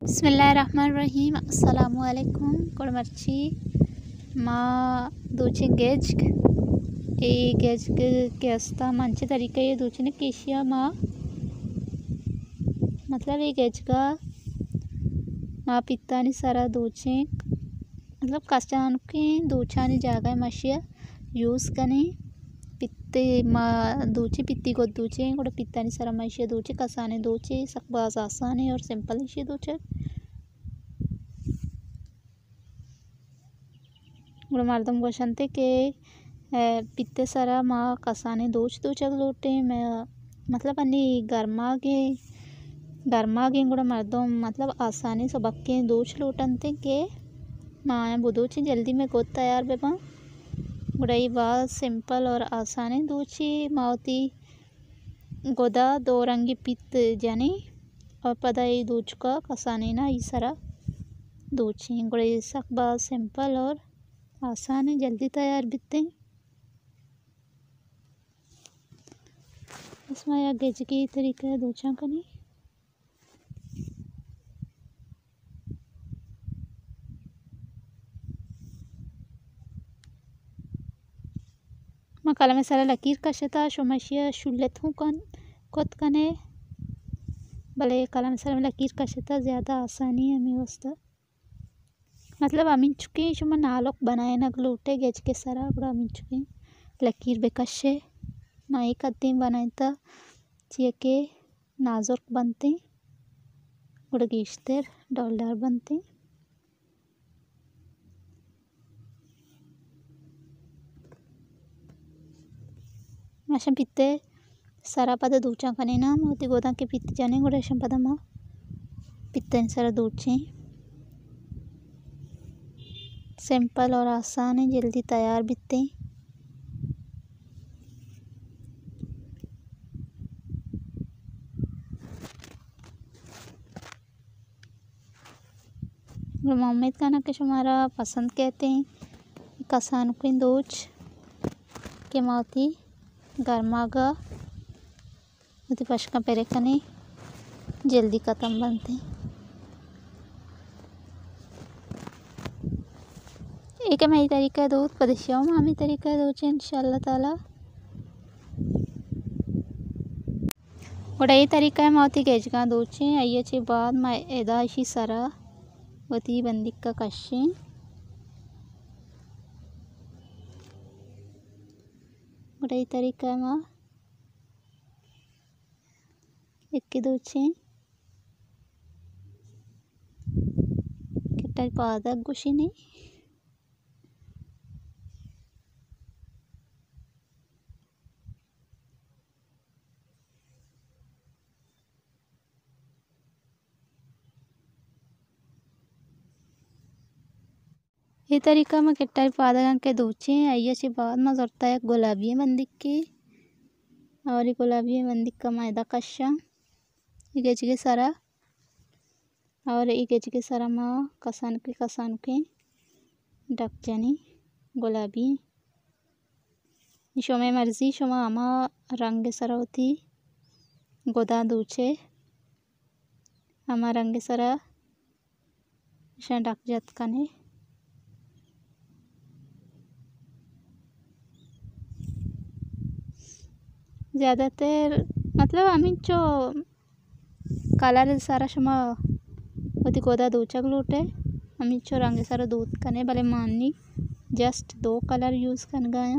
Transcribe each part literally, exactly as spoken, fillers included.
बिस्मिल्लाहिर्रहमानिर्रहीम अस्सलामुअलैकुम कुड़मर्ची माँ दूची गेज्क ए गेज्क के अस्ता मंचे तरीके ये दूचने केशिया माँ मतलब ये गेज्का माँ पित्तानी सारा दूचे मतलब कष्टानुके दूचानी जागा मशिया यूज़ कने पित्ते माँ दूचे पित्ती को दूचे कोड़ा पित्तानी सारा मशिया दूचे कसाने दूचे सकबाज आसाने और सिंपल इशे दूचे गुड़ मर्दम गोशंते के पित्ते सारा माँ कसाने दोच दोचक लोटे मैं मतलब अन्नी गर्मागे गर्मागे गुड़ मर्दम मतलब आसानी सबके दोच लोटनते के माँ बुदोची जल्दी में गोद तैयार बेबा गुड़ाई बात सिंपल और आसानी दोची मावती गोदा दो रंगी पित्त जानी और पदाई दूच का कसाने ना इसरा दोची गुड़ाई सक बात सिंपल और आसान है जल्दी तैयार बिकते हैं इसमें या गेज की तरीका है दोचा का नहीं मकाला में सारा लकीर कशता शुमशिया शुल्लत हूँ कन कोत कने भले काला में सारा लकीर कशता ज़्यादा आसानी है हमें वस्ता मतलब अमीन चुके शुमा नालोक बनाए नग लूटे गेज के सारा गुड़ा अमीन चुके लकीर बेकशे माई कद्दीम बनाए था चिया के नाजुक बनते गुड़ा गिश्तेर डॉलर बनते माशम पित्ते सारा पद दूचा कने ना मोती गोदा के पित्ते जाने गुड़ा शम पद मा पित्ते सारा दूचे सिंपल और आसान है जल्दी तैयार बिकते हैं उम्मीद करना कि हमारा पसंद कहते हैं कसान को दोच के माती गर्मागा उती पशका पेरे कने जल्दी ख़त्म बनते एक मेरी तरीका दो पदेशियों में हमें तरीका दो चे इंशाल्लाह ताला उड़ाई तरीका है माती गेज का दो चे आइए चे बाद मैं एदाशी सारा वती बंदिक का कश्य उड़ाई तरीका है माँ एक के दो चे कितना पादा गुशी नहीं ये तरीका में किट्टा पादा के दूचे आइए से बाद में जरूरत है गुलाबी बंदिक की और ये गुलाबी बंदिक का मैदा कश्या ये गेज के सारा और ये गेज के सारा माँ कसान के कसान के डक जानी गुलाबी शोमे मर्जी शोमा आमा रंग सारा होती गोदा दूचे आमा रंग सारा डक जात कने ज़्यादातर मतलब अमीन जो कलर सारा शुमा वती गोदा दूचक लूटे अमीन जो रंग सारा दूध कने भले माननी जस्ट दो कलर यूज़ कर गए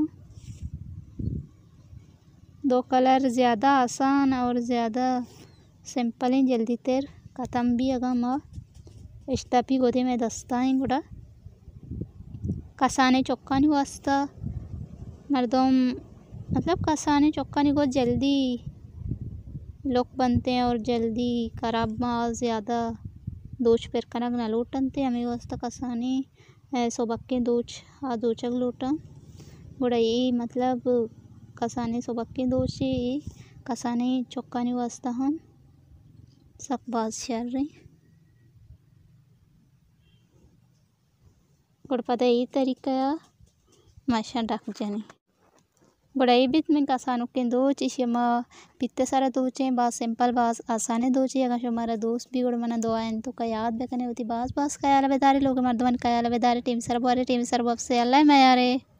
दो कलर ज़्यादा आसान और ज़्यादा सिंपल हैं जल्दी तेर ख़त्म भी अगर माँ इश्तापी गोदे में दस्ता हैं गुड़ा कसाने चौका नहीं वास्ता मर्दम मतलब कसाने चौका नहीं को जल्दी लोग बनते हैं और जल्दी खराब माल ज़्यादा दोच पर कनक ना लोटनते हमें वास्ता कसाने सोबक के दोच आ दोचक लोटा गुड़ा ये मतलब कसाने सोबक के दोच कसाने चौका नहीं वास्ता हम सब बात शेयर रहे गुड़ पता ये तरीका माशा डक जाने Gora ibit min kasanu ken doci shema pitte sara doce bas simple bas asane doci aga shomara dost bi gora mana doa en to ka yaad bekane uti bas bas kayala bedari loge mardwan kayala bedari team sara bore team sara bafse alla mayare